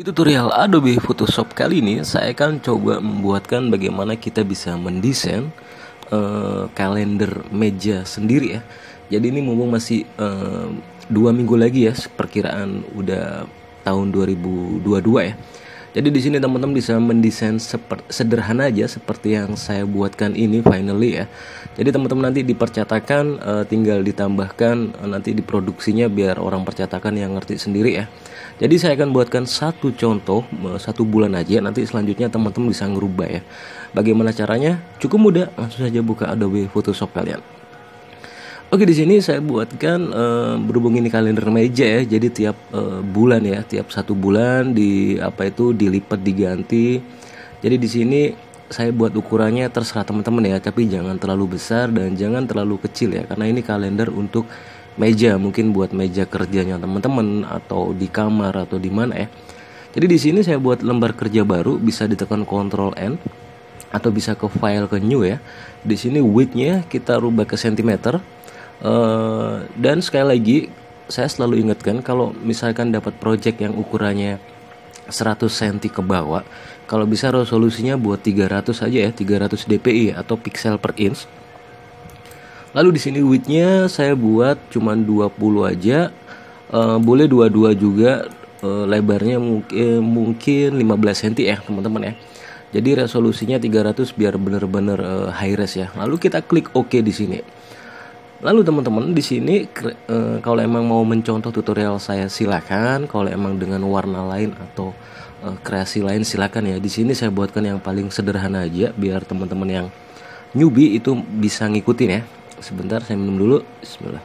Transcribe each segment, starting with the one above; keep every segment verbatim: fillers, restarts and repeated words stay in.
Di tutorial Adobe Photoshop kali ini saya akan coba membuatkan bagaimana kita bisa mendesain uh, kalender meja sendiri ya. Jadi ini mumpung masih uh, dua minggu lagi ya, perkiraan udah tahun dua ribu dua puluh dua ya. Jadi di sini teman-teman bisa mendesain seper- sederhana aja seperti yang saya buatkan ini finally ya. Jadi teman-teman nanti di percetakan uh, tinggal ditambahkan uh, nanti di produksinya biar orang percetakan yang ngerti sendiri ya. Jadi saya akan buatkan satu contoh uh, satu bulan aja, nanti selanjutnya teman-teman bisa ngerubah ya. Bagaimana caranya? Cukup mudah, langsung saja buka Adobe Photoshop kalian. Oke, di sini saya buatkan uh, berhubung ini kalender meja ya, jadi tiap uh, bulan ya, tiap satu bulan di apa itu dilipat diganti. Jadi di sini saya buat ukurannya terserah teman-teman ya, tapi jangan terlalu besar dan jangan terlalu kecil ya, karena ini kalender untuk meja, mungkin buat meja kerjanya teman-teman atau di kamar atau di mana ya. Jadi di sini saya buat lembar kerja baru, bisa ditekan Ctrl N atau bisa ke file ke new ya. Di sini width-nya kita rubah ke sentimeter. Uh, dan sekali lagi saya selalu ingatkan kalau misalkan dapat project yang ukurannya seratus sentimeter ke bawah, kalau bisa resolusinya buat tiga ratus aja ya, tiga ratus dpi atau pixel per inch. Lalu di sini width-nya saya buat cuman dua puluh aja, uh, boleh dua puluh dua juga, uh, lebarnya mungkin mungkin lima belas sentimeter ya teman-teman ya. Jadi resolusinya tiga ratus biar bener-bener uh, high res ya. Lalu kita klik OK di sini. Lalu teman-teman di sini e, kalau emang mau mencontoh tutorial saya silakan, kalau emang dengan warna lain atau e, kreasi lain silakan ya. Di sini saya buatkan yang paling sederhana aja biar teman-teman yang newbie itu bisa ngikutin ya. Sebentar saya minum dulu. Bismillah.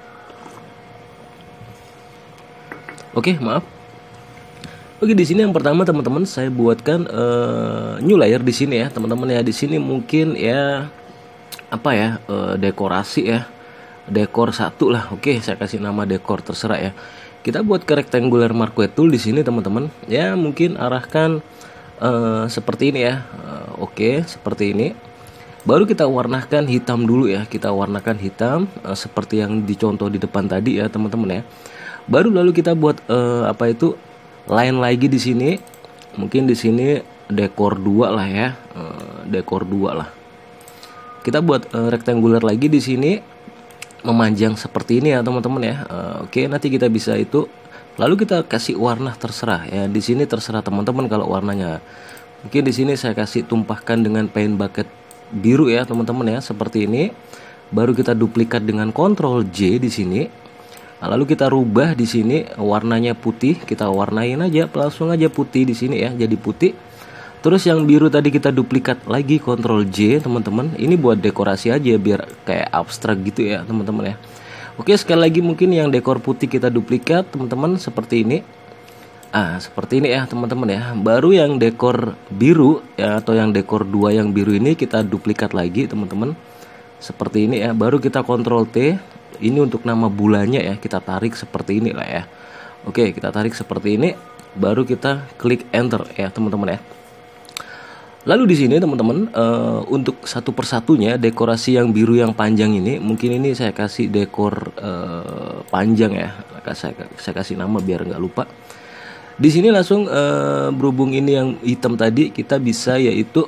Oke, maaf. Oke, di sini yang pertama teman-teman saya buatkan e, new layer di sini ya, teman-teman ya. Di sini mungkin ya apa ya, e, dekorasi ya. Dekor satu lah, oke saya kasih nama dekor terserah ya. Kita buat ke rectangular marquee tool di sini teman-teman. Ya mungkin arahkan uh, seperti ini ya. Uh, oke seperti ini. Baru kita warnakan hitam dulu ya. Kita warnakan hitam uh, seperti yang dicontoh di depan tadi ya teman-teman ya. Baru lalu kita buat uh, apa itu line lagi di sini. Mungkin di sini dekor dua lah ya. Uh, dekor dua lah. Kita buat uh, rectangular lagi di sini. Memanjang seperti ini ya teman-teman ya. Uh, Oke, nanti kita bisa itu. Lalu kita kasih warna terserah ya. Di sini terserah teman-teman kalau warnanya. Mungkin di sini saya kasih tumpahkan dengan paint bucket biru ya teman-teman ya, seperti ini. Baru kita duplikat dengan Ctrl J di sini. Nah, lalu kita rubah di sini warnanya putih. Kita warnain aja, langsung aja putih di sini ya, jadi putih. Terus yang biru tadi kita duplikat lagi Ctrl J teman-teman. Ini buat dekorasi aja biar kayak abstrak gitu ya teman-teman ya. Oke, sekali lagi mungkin yang dekor putih kita duplikat teman-teman seperti ini. Ah, seperti ini ya teman-teman ya. Baru yang dekor biru ya atau yang dekor dua yang biru ini kita duplikat lagi teman-teman. Seperti ini ya. Baru kita Ctrl T. Ini untuk nama bulannya ya. Kita tarik seperti ini lah ya. Oke, kita tarik seperti ini. Baru kita klik enter ya teman-teman ya. Lalu di sini teman-teman uh, untuk satu persatunya dekorasi yang biru yang panjang ini mungkin ini saya kasih dekor uh, panjang ya, saya, saya kasih nama biar nggak lupa. Di sini langsung uh, berhubung ini yang hitam tadi kita bisa yaitu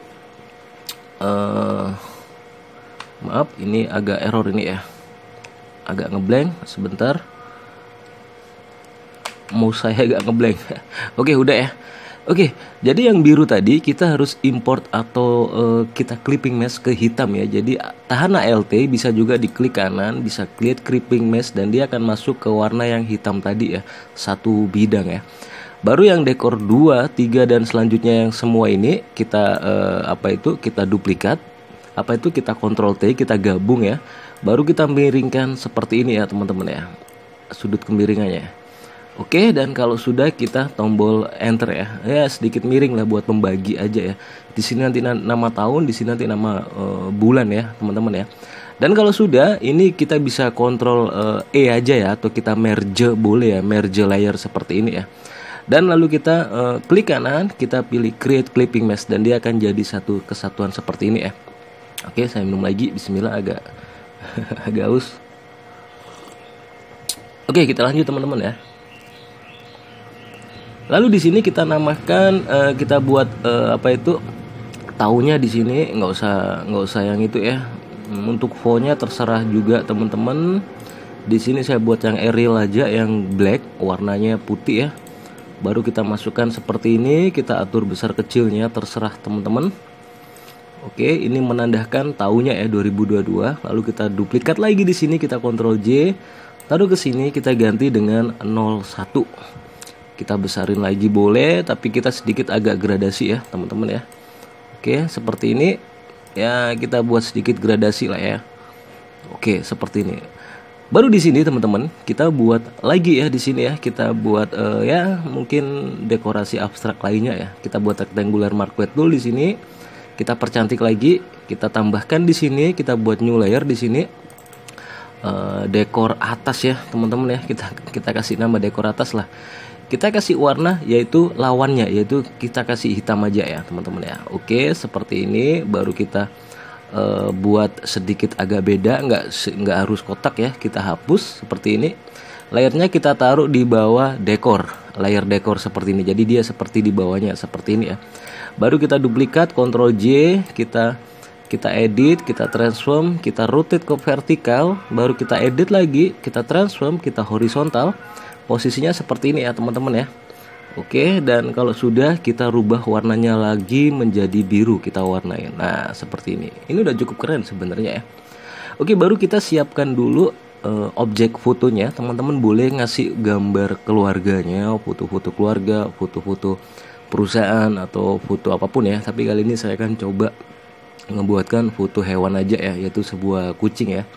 uh, maaf ini agak error ini ya, agak ngeblank sebentar. Mau saya agak ngeblank. Oke udah ya. Oke, jadi yang biru tadi kita harus import atau uh, kita clipping mesh ke hitam ya. Jadi tahan Alt bisa juga diklik kanan, bisa create clipping mesh dan dia akan masuk ke warna yang hitam tadi ya, satu bidang ya. Baru yang dekor dua, tiga dan selanjutnya yang semua ini kita uh, apa itu kita duplikat. Apa itu kita Ctrl T, kita gabung ya. Baru kita miringkan seperti ini ya teman-teman ya. Sudut kemiringannya. Oke, dan kalau sudah kita tombol enter ya. Ya sedikit miring lah buat membagi aja ya. Di sini nanti nama tahun, di sini nanti nama uh, bulan ya, teman-teman ya. Dan kalau sudah, ini kita bisa kontrol uh, E aja ya atau kita merge boleh ya, merge layer seperti ini ya. Dan lalu kita uh, klik kanan, kita pilih create clipping mesh dan dia akan jadi satu kesatuan seperti ini ya. Oke, saya minum lagi. Bismillah, agak agak haus. Oke, kita lanjut teman-teman ya. Lalu di sini kita namakan, uh, kita buat uh, apa itu tahunnya di sini, nggak usah nggak usah yang itu ya. Untuk fontnya terserah juga teman-teman. Di sini saya buat yang Arial aja, yang black, warnanya putih ya. Baru kita masukkan seperti ini, kita atur besar kecilnya terserah teman-teman. Oke, ini menandakan tahunnya ya dua ribu dua puluh dua. Lalu kita duplikat lagi di sini, kita Ctrl J, taruh ke sini, kita ganti dengan nol satu. Kita besarin lagi boleh, tapi kita sedikit agak gradasi ya teman-teman ya. Oke, seperti ini ya, kita buat sedikit gradasi lah ya. Oke, seperti ini. Baru di sini teman-teman, kita buat lagi ya di sini ya, kita buat uh, ya mungkin dekorasi abstrak lainnya ya. Kita buat rectangular marquee tool di sini. Kita percantik lagi, kita tambahkan di sini, kita buat new layer di sini. Uh, dekor atas ya teman-teman ya, kita kita kasih nama dekor atas lah. Kita kasih warna yaitu lawannya, yaitu kita kasih hitam aja ya teman-teman ya. Oke, seperti ini. Baru kita Uh, buat sedikit agak beda, nggak nggak harus kotak ya, kita hapus seperti ini. Layernya kita taruh di bawah dekor, layer dekor seperti ini, jadi dia seperti di bawahnya seperti ini ya. Baru kita duplikat, Ctrl J, kita kita edit, kita transform, kita rotate ke vertikal, baru kita edit lagi, kita transform, kita horizontal. Posisinya seperti ini ya teman-teman ya. Oke, dan kalau sudah kita rubah warnanya lagi menjadi biru, kita warnain. Nah, seperti ini. Ini udah cukup keren sebenarnya ya. Oke, baru kita siapkan dulu uh, objek fotonya. Teman-teman boleh ngasih gambar keluarganya, foto-foto keluarga, foto-foto perusahaan atau foto apapun ya. Tapi kali ini saya akan coba ngebuatkan foto hewan aja ya, yaitu sebuah kucing ya.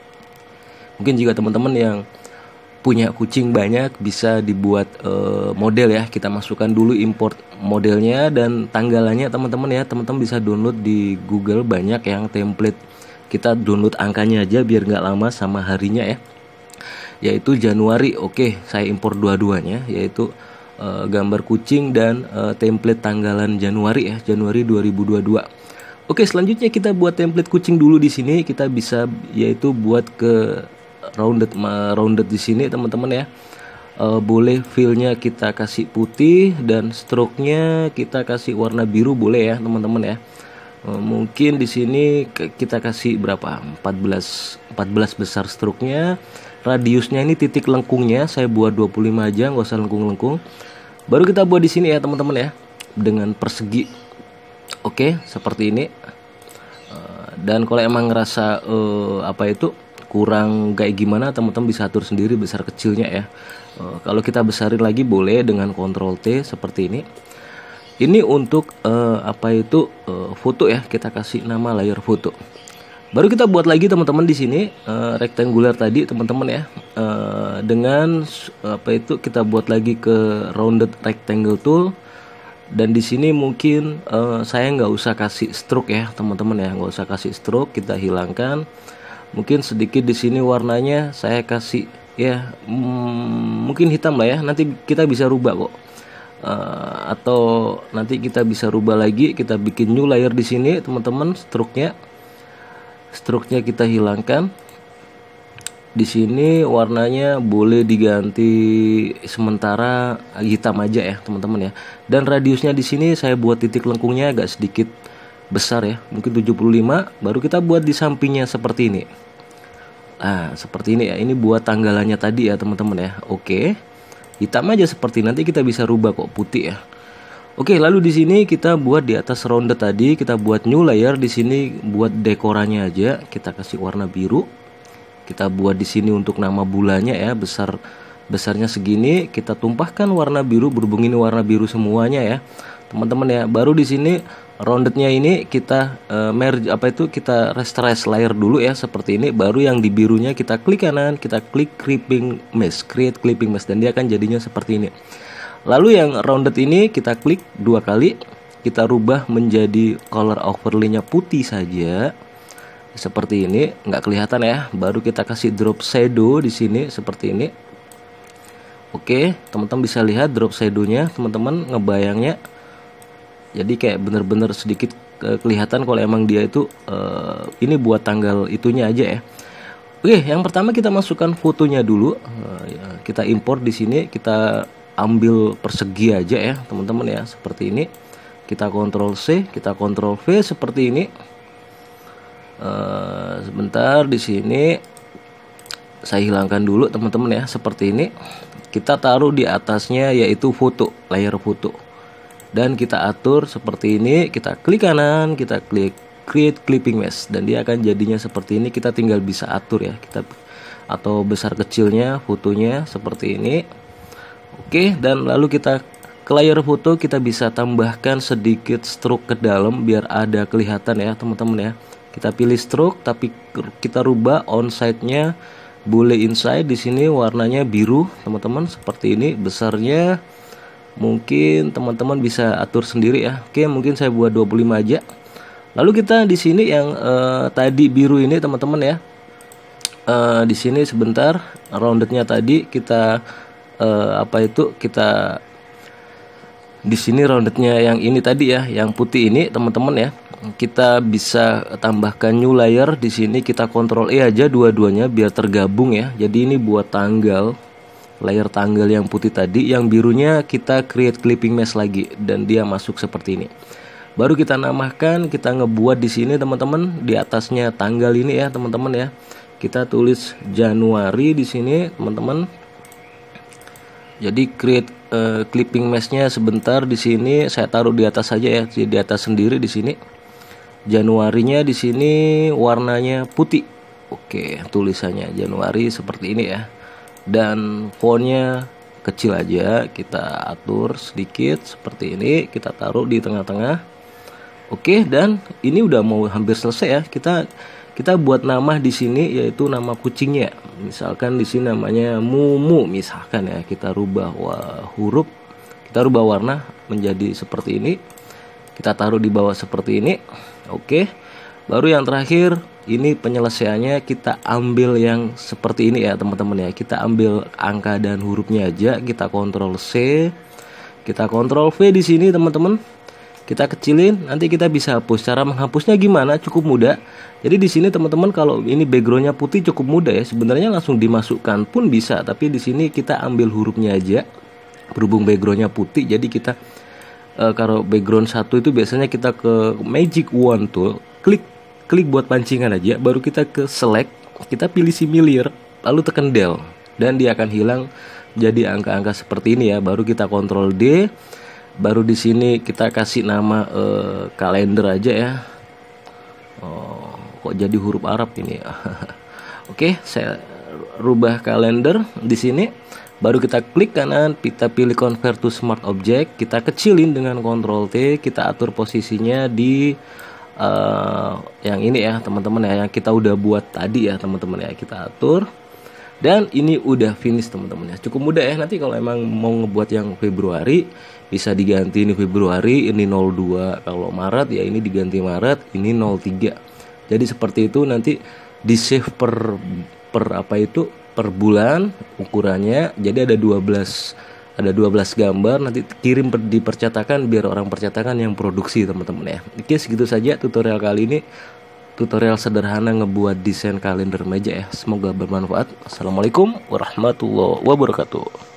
Mungkin jika teman-teman yang punya kucing banyak, bisa dibuat uh, model ya. Kita masukkan dulu import modelnya dan tanggalannya teman-teman ya. Teman-teman bisa download di Google, banyak yang template. Kita download angkanya aja biar nggak lama sama harinya ya, yaitu Januari. Oke, saya import dua-duanya, yaitu uh, gambar kucing dan uh, template tanggalan Januari ya, Januari dua ribu dua puluh dua. Oke, selanjutnya kita buat template kucing dulu di sini. Kita bisa yaitu buat ke rounded rounded di sini teman-teman ya. E, boleh fillnya kita kasih putih dan stroke-nya kita kasih warna biru boleh ya teman-teman ya. E, mungkin di sini kita kasih berapa? empat belas besar stroke-nya. Radiusnya ini titik lengkungnya saya buat dua puluh lima aja, nggak usah lengkung-lengkung. Baru kita buat di sini ya teman-teman ya, dengan persegi. Oke, seperti ini. E, dan kalau emang ngerasa e, apa itu kurang kayak gimana, teman-teman bisa atur sendiri besar kecilnya ya. Uh, kalau kita besarin lagi boleh dengan Ctrl T seperti ini. Ini untuk uh, apa itu uh, foto ya, kita kasih nama layer foto. Baru kita buat lagi teman-teman di sini uh, rectangular tadi teman-teman ya. Uh, dengan uh, apa itu kita buat lagi ke rounded rectangle tool. Dan di sini mungkin uh, saya nggak usah kasih stroke ya teman-teman ya, nggak usah kasih stroke, kita hilangkan. Mungkin sedikit di sini warnanya saya kasih ya, mm, mungkin hitam lah ya. Nanti kita bisa rubah kok. Uh, atau nanti kita bisa rubah lagi, kita bikin new layer di sini teman-teman. Stroke-nya, stroke-nya kita hilangkan. Di sini warnanya boleh diganti sementara hitam aja ya teman-teman ya. Dan radiusnya di sini saya buat titik lengkungnya agak sedikit besar ya, mungkin tujuh puluh lima. Baru kita buat di sampingnya seperti ini. Nah, seperti ini ya. Ini buat tanggalannya tadi ya teman-teman ya. Oke. Hitam aja seperti, nanti kita bisa rubah kok putih ya. Oke, lalu di sini kita buat di atas rounded tadi, kita buat new layer di sini buat dekorannya aja, kita kasih warna biru. Kita buat di sini untuk nama bulannya ya, besar besarnya segini, kita tumpahkan warna biru, berhubung ini warna biru semuanya ya teman-teman ya. Baru di sini roundednya ini kita uh, merge apa itu kita rasterize layer dulu ya seperti ini. Baru yang di birunya kita klik kanan, kita klik clipping mesh, create clipping mesh, dan dia akan jadinya seperti ini. Lalu yang rounded ini kita klik dua kali, kita rubah menjadi color overlay-nya putih saja seperti ini, nggak kelihatan ya. Baru kita kasih drop shadow di sini seperti ini. Oke, teman-teman bisa lihat drop shadow-nya, teman-teman ngebayangnya. Jadi kayak bener-bener sedikit kelihatan kalau emang dia itu uh, ini buat tanggal itunya aja ya. Oke, yang pertama kita masukkan fotonya dulu. Uh, ya, kita import di sini, kita ambil persegi aja ya teman-teman ya, seperti ini. Kita kontrol C, kita kontrol V seperti ini. Uh, sebentar di sini saya hilangkan dulu teman-teman ya, seperti ini. Kita taruh di atasnya yaitu foto, layer foto. Dan kita atur seperti ini, kita klik kanan, kita klik create clipping mesh dan dia akan jadinya seperti ini. Kita tinggal bisa atur ya, kita atau besar kecilnya fotonya seperti ini. Oke, dan lalu kita ke layer foto, kita bisa tambahkan sedikit stroke ke dalam biar ada kelihatan ya teman-teman ya. Kita pilih stroke tapi kita rubah onside-nya boleh inside. Di sini warnanya biru teman-teman seperti ini, besarnya mungkin teman-teman bisa atur sendiri ya. Oke, mungkin saya buat dua puluh lima aja. Lalu kita di sini yang uh, tadi biru ini teman-teman ya. Uh, di sini sebentar roundednya tadi kita uh, apa itu kita di sini roundednya yang ini tadi ya, yang putih ini teman-teman ya. Kita bisa tambahkan new layer di sini, kita kontrol E aja dua-duanya biar tergabung ya. Jadi ini buat tanggal, layer tanggal yang putih tadi, yang birunya kita create clipping mesh lagi dan dia masuk seperti ini. Baru kita namakan, kita ngebuat di sini teman-teman, di atasnya tanggal ini ya teman-teman ya. Kita tulis Januari di sini teman-teman. Jadi create uh, clipping meshnya sebentar di sini saya taruh di atas saja ya, di atas sendiri di sini. Januarinya di sini warnanya putih. Oke, tulisannya Januari seperti ini ya. Dan fontnya kecil aja, kita atur sedikit seperti ini, kita taruh di tengah-tengah. Oke, dan ini udah mau hampir selesai ya. Kita kita buat nama di sini yaitu nama kucingnya. Misalkan di sini namanya Mumu misalkan ya. Kita rubah wah, huruf, kita rubah warna menjadi seperti ini. Kita taruh di bawah seperti ini. Oke. Baru yang terakhir ini penyelesaiannya, kita ambil yang seperti ini ya teman-teman ya. Kita ambil angka dan hurufnya aja, kita kontrol C, kita kontrol V di sini teman-teman. Kita kecilin, nanti kita bisa hapus. Cara menghapusnya gimana? Cukup mudah. Jadi di sini teman-teman kalau ini backgroundnya putih cukup mudah ya. Sebenarnya langsung dimasukkan pun bisa, tapi di sini kita ambil hurufnya aja. Berhubung backgroundnya putih, jadi kita uh, kalau background satu itu biasanya kita ke magic wand tool, klik klik buat pancingan aja, baru kita ke select, kita pilih similar, lalu tekan del, dan dia akan hilang jadi angka-angka seperti ini ya. Baru kita kontrol D. Baru di sini kita kasih nama uh, kalender aja ya. Oh, kok jadi huruf Arab ini ya. Oke, saya rubah kalender di sini. Baru kita klik kanan, kita pilih convert to smart object, kita kecilin dengan kontrol T, kita atur posisinya di uh, yang ini ya teman-teman ya, yang kita udah buat tadi ya teman-teman ya, kita atur. Dan ini udah finish teman-teman ya. Cukup mudah ya. Nanti kalau emang mau ngebuat yang Februari bisa diganti ini Februari, ini nol dua. Kalau Maret ya ini diganti Maret, ini nol tiga. Jadi seperti itu, nanti di save per per apa itu per bulan ukurannya. Jadi ada dua belas ada dua belas gambar, nanti kirim di percetakan biar orang percetakan yang produksi teman-teman ya. Oke, segitu saja tutorial kali ini. Tutorial sederhana ngebuat desain kalender meja ya. Semoga bermanfaat. Assalamualaikum warahmatullahi wabarakatuh.